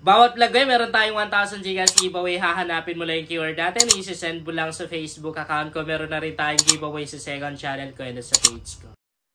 Bawat vlog ay meron tayong 1,000 Gcash giveaway. Hahanapin mo lang yung keyword natin. Isi-send mo lang sa Facebook account ko. Meron na rin tayong giveaway sa second channel ko and sa page ko.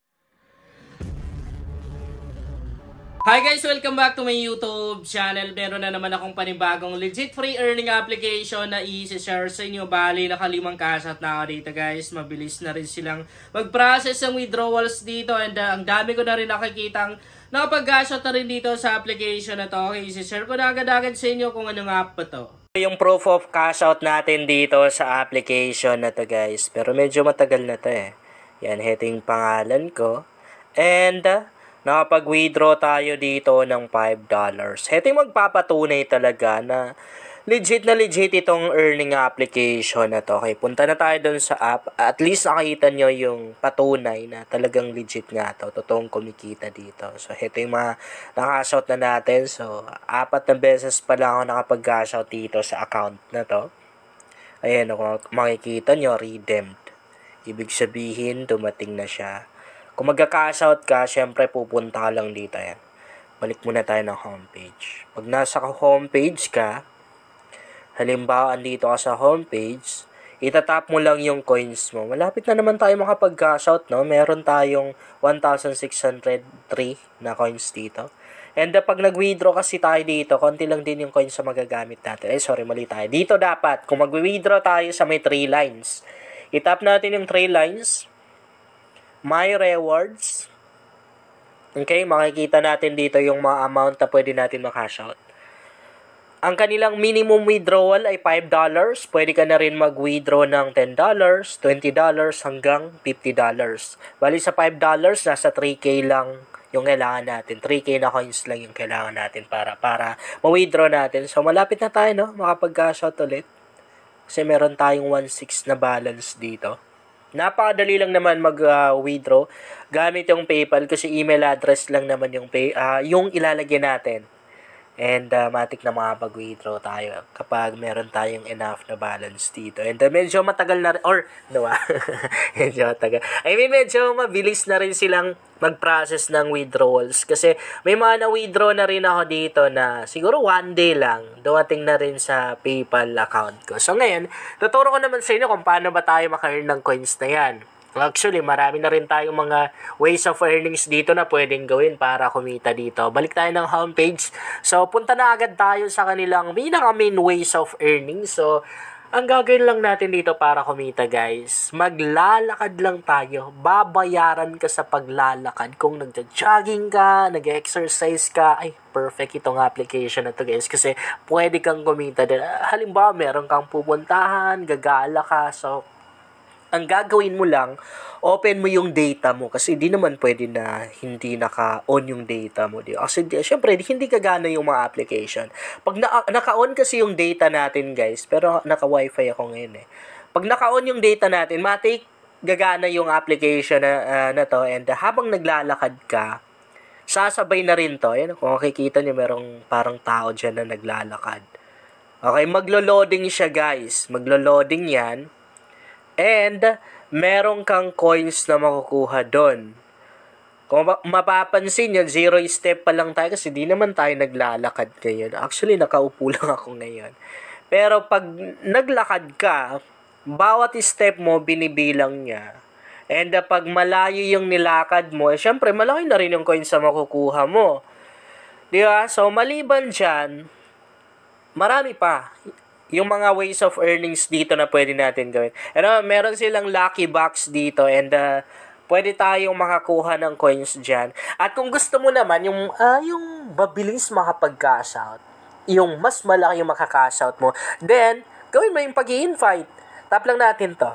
Hi guys! Welcome back to my YouTube channel. Meron na naman akong panibagong legit free earning application na i-share sa inyo. Bali, nakalimang kasat na ako dito guys. Mabilis na rin silang mag-process ng withdrawals dito. And ang dami ko na rin nakikitang nakapag-gasot na rin dito sa application na to. Okay, i-share ko na agad-agad sa inyo kung anong app pa to. Yung proof of cash out natin dito sa application na to guys. Pero medyo matagal na to eh. Yan, ito yung pangalan ko. And nakapag-withdraw tayo dito ng $5. Ito yung magpapatunay talaga na legit itong earning application na to. Okay, punta na tayo dun sa app. At least nakita nyo yung patunay na talagang legit nga to. Totoong kumikita dito. So, ito yung mga nakash out na natin. So, 4 na beses pa lang ako nakapag-cash out dito sa account na to. Ayan, kung makikita nyo, redeemed. Ibig sabihin, dumating na siya. Kung mag-cash out ka, syempre pupunta ka lang dito. Yan. Balik muna tayo ng homepage. Pag nasa homepage ka, halimbawa andito ka sa homepage, itatap mo lang yung coins mo. Malapit na naman tayo makapag-cash out, no? Meron tayong 1,603 na coins dito. And pag nag-withdraw kasi tayo dito, konti lang din yung coins na magagamit natin. Sorry, mali tayo. Dito dapat, kung mag-withdraw tayo sa may 3 lines, itap natin yung 3 lines, My Rewards. Okay, makikita natin dito yung mga amount na pwede natin makash out. Ang kanilang minimum withdrawal ay $5. Pwede ka na rin mag-withdraw ng $10, $20 hanggang $50. Bali sa $5, nasa 3K lang yung kailangan natin. 3K na coins lang yung kailangan natin para ma-withdraw natin. So malapit na tayo, no? Makapag-cash out ulit. Kasi meron tayong 1.6 na balance dito. Napakadali lang naman mag-withdraw gamit yung PayPal kasi email address lang naman yung yung ilalagay natin. And matik na makapag-withdraw tayo kapag meron tayong enough na balance dito. And medyo matagal na rin, medyo matagal. Medyo mabilis na rin silang mag-process ng withdrawals. Kasi may mga na-withdraw na rin ako dito na siguro 1 day lang dumating na rin sa PayPal account ko. So ngayon, tuturo ko naman sa inyo kung paano ba tayo maka-earn ng coins na yan. Actually, marami na rin tayong mga ways of earnings dito na pwedeng gawin para kumita dito. Balik tayo ng homepage. So, punta na agad tayo sa kanilang main ways of earnings. So, ang gagawin lang natin dito para kumita guys, maglalakad lang tayo. Babayaran ka sa paglalakad. Kung nagja-jogging ka, nag-exercise ka, ay perfect itong application na to guys. Kasi pwede kang kumita din. Halimbawa, meron kang pupuntahan, gagala ka. So, ang gagawin mo lang, open mo yung data mo kasi di naman pwede na hindi naka-on yung data mo. Kasi syempre, hindi gagana yung mga application. Pag naka-on kasi yung data natin guys, pero naka-wifi ako ngayon eh. Pag naka-on yung data natin, matik gagana yung application na to and habang naglalakad ka, sasabay na rin to. Ayan, kung makikita nyo, merong parang tao dyan na naglalakad. Okay, maglo-loading siya guys. Maglo-loading yan. And, meron kang coins na makukuha doon. Kung mapapansin nyo, 0 step pa lang tayo kasi di naman tayo naglalakad ngayon. Actually, nakaupo lang ako ngayon. Pero pag naglakad ka, bawat step mo binibilang niya. And pag malayo yung nilakad mo, syempre malaki na rin yung coins na makukuha mo. Di ba? So, maliban dyan, marami pa yung mga ways of earnings dito na pwede natin gawin. Meron silang lucky box dito and pwede tayong makakuha ng coins dyan. At kung gusto mo naman, yung mabilis makapag-cash out, yung mas malaki yung maka-cash out mo, then, gawin mo yung pag-i-invite. Tap lang natin to.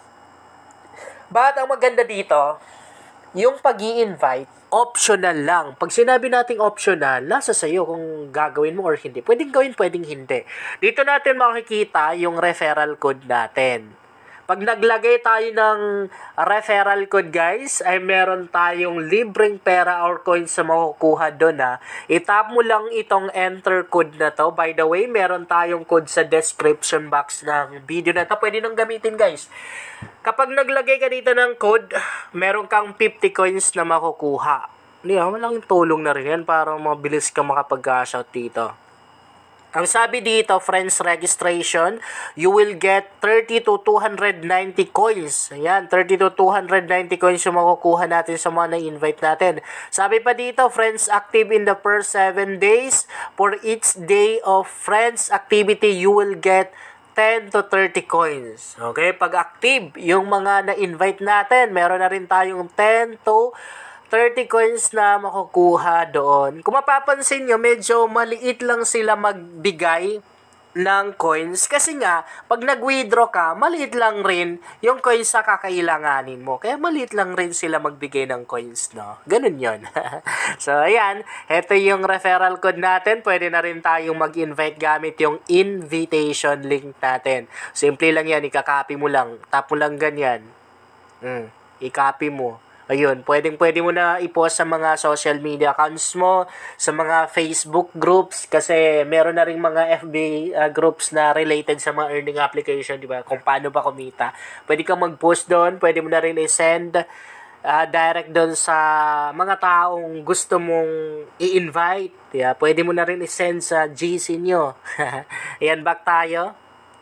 Bakit ang maganda dito, yung pag-i-invite, optional lang. Pag sinabi nating optional, nasa sayo kung gagawin mo or hindi. Pwedeng gawin, pwedeng hindi. Dito natin makikita yung referral code natin. Pag naglagay tayo ng referral code guys, ay meron tayong libreng pera or coins na makukuha doon ha. Itap mo lang itong enter code na to. By the way, meron tayong code sa description box ng video na to. Pwede nang gamitin guys. Kapag naglagay ka dito ng code, meron kang 50 coins na makukuha. Malaking tulong na rin yan para mabilis ka makapag-cash out dito. Ang sabi dito, friends registration, you will get 30 to 290 coins. Ayan, 30 to 290 coins yung makukuha natin sa mga na-invite natin. Sabi pa dito, friends active in the first 7 days. For each day of friends activity, you will get 10 to 30 coins. Okay, pag active yung mga na-invite natin, meron na rin tayong 10 to 30 coins na makukuha doon. Kung mapapansin nyo, medyo maliit lang sila magbigay ng coins. Kasi nga, pag nag-withdraw ka, maliit lang rin yung coins na kakailanganin mo. Kaya maliit lang rin sila magbigay ng coins, no? Ganun yon. So, ayan. Ito yung referral code natin. Pwede na rin tayong mag-invite gamit yung invitation link natin. Simple lang yan. Ikakopy mo lang. Tap mo lang ganyan. I-copy mo. Ayun, pwede mo na i-post sa mga social media accounts mo, sa mga Facebook groups, kasi meron na ring mga FB groups na related sa mga earning application, di ba? Kung paano ba kumita. Pwede kang mag-post doon, pwede mo na rin i-send direct doon sa mga taong gusto mong i-invite. Yeah, pwede mo na rin i-send sa GC nyo. Ayan, back tayo.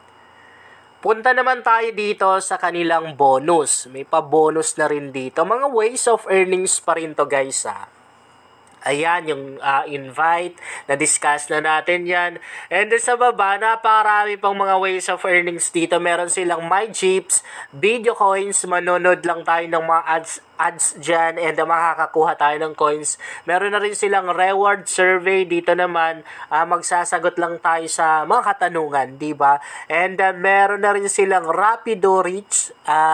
Punta naman tayo dito sa kanilang bonus. May pa-bonus na rin dito. Mga ways of earnings pa rin to, guys, ha. Ayan, yung invite, na-discuss na natin yan. And then sa baba, napakarami pang mga ways of earnings dito. Meron silang My Jeeps, Video Coins, manonood lang tayo ng mga ads dyan, and makakakuha tayo ng coins. Meron na rin silang reward survey. Dito naman, magsasagot lang tayo sa mga katanungan, di ba? And meron na rin silang Rapido Reach,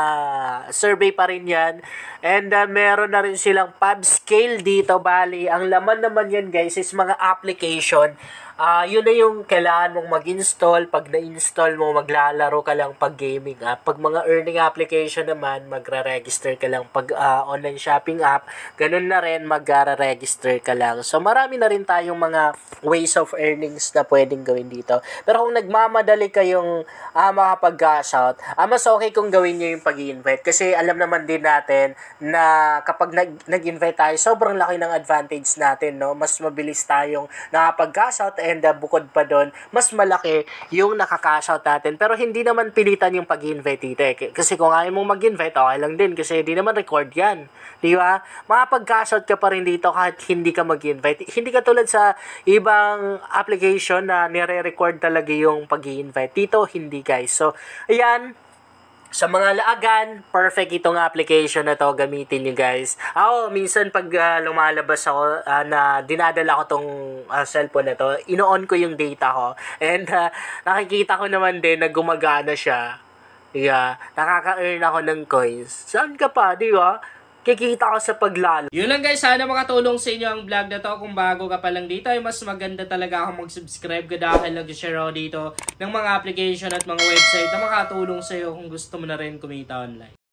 survey pa rin yan. And meron na rin silang pub scale dito. Bali, ang laman naman yan, guys, is mga application. Yun na yung kailangan mong mag-install. Pag na-install mo, maglalaro ka lang pag gaming app. Pag mga earning application naman, magre-register ka lang. Pag online shopping app, ganun na rin, magre-register ka lang. So, marami na rin tayong mga ways of earnings na pwedeng gawin dito. Pero kung nagmamadali kayong makapag-cash out, mas okay kung gawin nyo yung pag-i-invite. Kasi alam naman din natin na kapag nag-invite tayo, sobrang laki ng advantage natin, no? Mas mabilis tayong nakapag-cash out, and bukod pa doon, mas malaki yung nakaka-cash out natin. Pero hindi naman pilitan yung pag-invite dito. Kasi kung ayaw mong mag-invite, okay lang din. Kasi hindi naman record yan. Di ba? Makapag-cash out ka pa rin dito kahit hindi ka mag-invite. Hindi ka tulad sa ibang application na nire-record talaga yung pag-invite. Dito, hindi, guys. So, ayan. Sa mga laagan, perfect itong application na to, gamitin nyo, guys. Ako, minsan pag lumalabas ako, na dinadala ko tong cellphone na to, ino-on ko yung data ko. And nakikita ko naman din na gumagana siya. Yeah, nakaka-earn ako ng coins. Saan ka pa, di ba? Kikita ko sa paglalo. Yun lang, guys, sana makatulong sa inyo ang vlog na to. Kung bago ka pa lang dito, ay mas maganda talaga ako mag-subscribe ka dahil nag-share ako dito ng mga application at mga website na makatulong sa iyo kung gusto mo na rin kumita online.